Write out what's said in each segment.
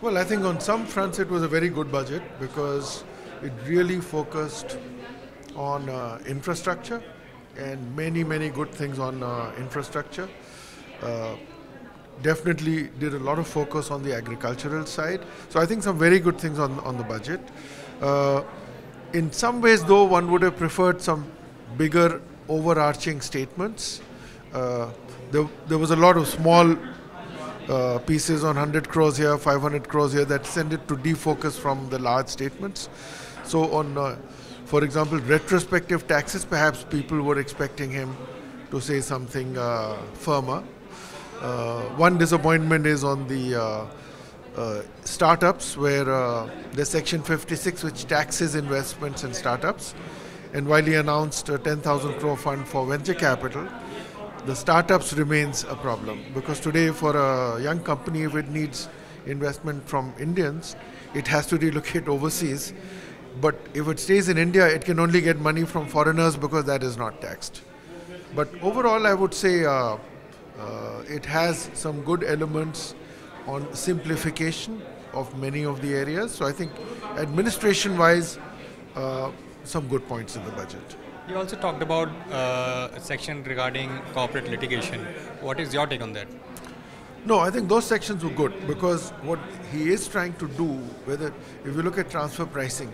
Well, I think on some fronts it was a very good budget because it really focused on infrastructure and many good things on infrastructure. Uh, Definitely did a lot of focus on the agricultural side. So I think some very good things on the budget. Uh, in some ways, though, one would have preferred some bigger overarching statements. Uh, there was a lot of small pieces on 100 crores here, 500 crores here that tended to defocus from the large statements. So for example, retrospective taxes, perhaps people were expecting him to say something firmer. One disappointment is on the startups, where there's Section 56, which taxes investments in startups. And while he announced a 10,000 crore fund for venture capital, the startups remains a problem, because today for a young company, if it needs investment from Indians, it has to relocate overseas. But if it stays in India, it can only get money from foreigners because that is not taxed. But overall, I would say it has some good elements on simplification of many of the areas. So I think administration-wise, some good points in the budget. You also talked about a section regarding corporate litigation. What is your take on that? No, I think those sections were good, because what he is trying to do, if you look at transfer pricing,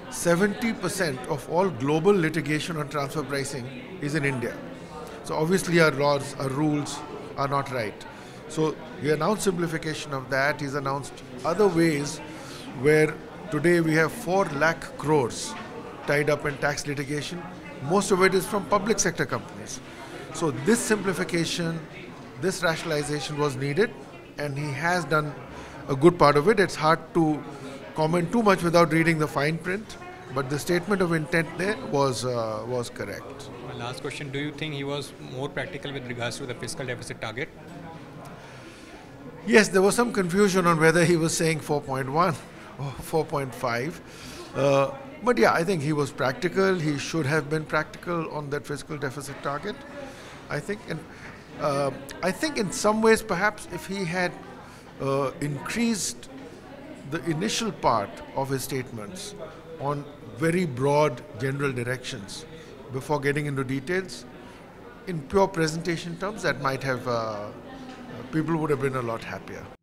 70% of all global litigation on transfer pricing is in India. So obviously our laws, our rules are not right. So he announced simplification of that. He's announced other ways where today we have 4 lakh crores tied up in tax litigation. Most of it is from public sector companies. So this simplification, this rationalization was needed, and he has done a good part of it. It's hard to comment too much without reading the fine print, but the statement of intent there was correct. My last question, do you think he was more practical with regards to the fiscal deficit target? Yes, there was some confusion on whether he was saying 4.1 or 4.5. But yeah, I think he was practical. He should have been practical on that fiscal deficit target, I think. And I think in some ways, perhaps if he had increased the initial part of his statements on very broad general directions before getting into details, in pure presentation terms, that might have, people would have been a lot happier.